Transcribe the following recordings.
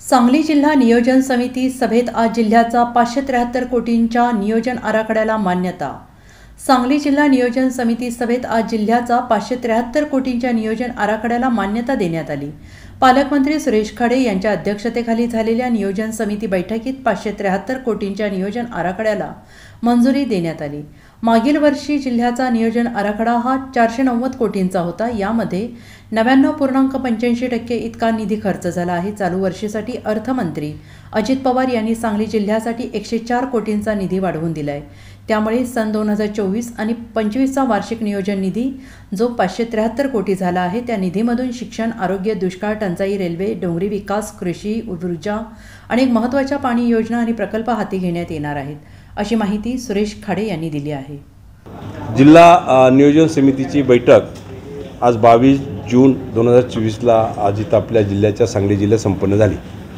सांगली जिल्हा नियोजन समिती सभेत आज जिल्ह्याचा 573 कोटींच्या नियोजन आराखड्याला मान्यता। सांगली जिल्हा नियोजन समिती सभेत आज जिल्ह्याचा 573 कोटींच्या नियोजन आराखड्याला मान्यता देण्यात आली। पालकमंत्री सुरेश खाडे यांच्या अध्यक्षतेखाली झालेल्या नियोजन समिती बैठकीत 573 कोटींच्या नियोजन आराखड्याला मंजुरी देण्यात आली। मागील वर्षी जिल्ह्याचा नियोजन आराखडा हा 490 कोटींचा होता। यामध्ये 99.85% इतका निधी खर्च झाला आहे। चालू वर्षीसाठी अर्थमंत्री अजित पवार यांनी सांगली जिल्ह्यासाठी 104 कोटींचा निधी वाढवून दिलाय। त्यामुळे सन 2024 आणि 25चा वार्षिक नियोजन निधी जो 573 कोटी झाला आहे त्या निधीमधून शिक्षण, आरोग्य, दुष्काळ, टंचाई, रेल्वे, डोंगरी विकास, कृषी, ऊर्जा आणि महत्त्वाच्या पाणी योजना आणि प्रकल्प हाती घेण्यात येणार आहेत, अशी माहिती सुरेश खाडे यांनी दिली आहे। जिल्हा नियोजन समितीची बैठक आज 22 जून 2024ला आज इथं आपल्या जिल्ह्याच्या सांगली जिल्ह्यात संपन्न झाली।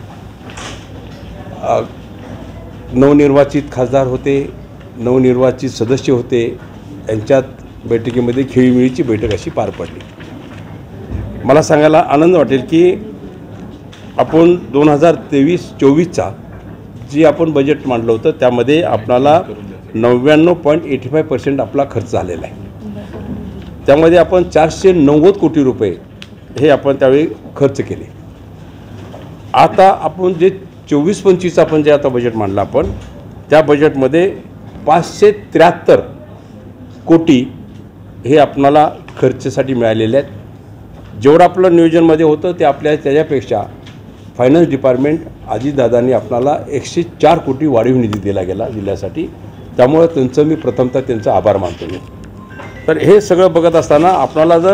नवनिर्वाचित खासदार होते, नवनिर्वाचित सदस्य होते, यांच्यात बैठकीमध्ये खेळीमेळीची बैठक अशी पार पडली। मला सांगायला आनंद वाटेल की आपण 2023-24चा जी आपण बजेट मांडलं होतं त्यामध्ये आपल्याला 99.85% आपला खर्च झालेला आहे। त्यामध्ये आपण 490 कोटी रुपये हे आपण त्यावेळी खर्च केले। आता आपण जे 24-25 आपण जे आता बजेट मांडलं आपण त्या बजेटमध्ये 573 कोटी हे आपल्याला खर्चासाठी मिळालेले आहेत। जेवढं आपलं नियोजनमध्ये होतं ते आपल्या त्याच्यापेक्षा फायनान्स डिपार्टमेंट अजितदादांनी आपल्याला 104 कोटी वाढीव निधी दिला गेला जिल्ह्यासाठी। त्यामुळे त्यांचं मी प्रथमतः त्यांचा आभार मानतो मी। तर हे सगळं बघत असताना आपल्याला जर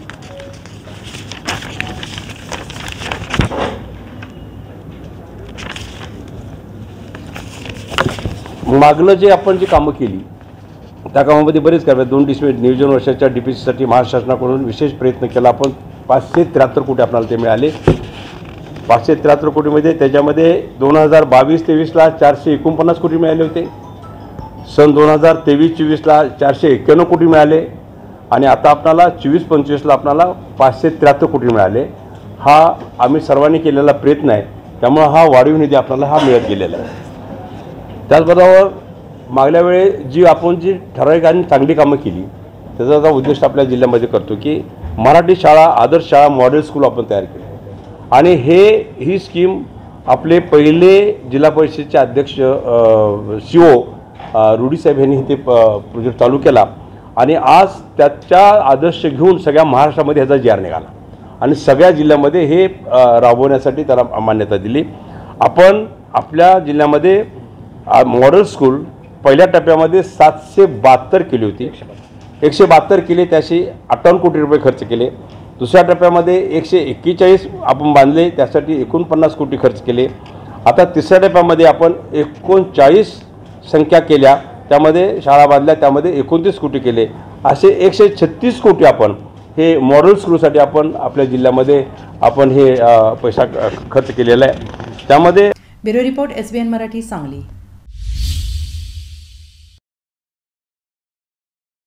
मागलं जे आपण जी कामं केली त्या कामामध्ये बरेच कार्य 2 नियोजन वर्षाच्या DPCसाठी महाराष्ट्र शासनाकडून विशेष प्रयत्न केला। आपण 573 कोटी आपल्याला ते मिळाले। 573 कोटीमध्ये त्याच्यामध्ये 2022-23ला 449 कोटी मिळाले होते। सन 2023-24ला 491 कोटी मिळाले आणि आता आपल्याला 24-25ला आपल्याला 573 कोटी मिळाले। हा आम्ही सर्वांनी केलेला प्रयत्न आहे, त्यामुळे हा वाढीव निधी आपल्याला हा मिळत गेलेला आहे। त्याचबरोबर मागल्या वेळी जी आपण जी ठराविक आणि चांगली कामं केली त्याचा उद्देश आपल्या जिल्ह्यामध्ये करतो की मराठी शाळा, आदर्श शाळा, मॉडेल स्कूल आपण तयार केले आणि ही स्कीम आपले पहिले जिल्हा परिषदेचे अध्यक्ष CO रुडी साहेब यांनी ते प्रोजेक्ट चालू केला आणि आज त्याचा आदर्श घेऊन सगळ्या महाराष्ट्रामध्ये ह्याचा JR निघाला आणि सगळ्या जिल्ह्यामध्ये हे राबवण्यासाठी त्याला मान्यता दिली। आपण आपल्या जिल्ह्यामध्ये मॉडेल स्कूल पहिल्या टप्प्यामध्ये 772 केली होती, 172 केले, त्याशी 58 कोटी रुपये खर्च केले। दुसऱ्या टप्प्यामध्ये 141 आपण बांधले, त्यासाठी 49 कोटी खर्च केले। आता तिसऱ्या टप्प्यामध्ये आपण 39 संख्या केल्या, त्यामध्ये शाळा बांधल्या, त्यामध्ये 29 कोटी केले। असे 136 कोटी आपण हे मॉडेल स्कूलसाठी आपण आपल्या जिल्ह्यामध्ये आपण हे पैसा खर्च केलेला आहे। त्यामध्ये bureau report SBN Marathi Sangli.